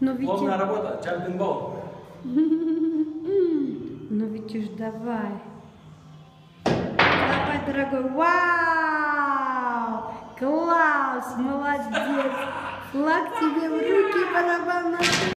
Но ведь... Полная работа, jumping ball. Ну, Витюш, давай. Давай, дорогой. Вау! Класс! Молодец! Флаг тебе в руки, барабан.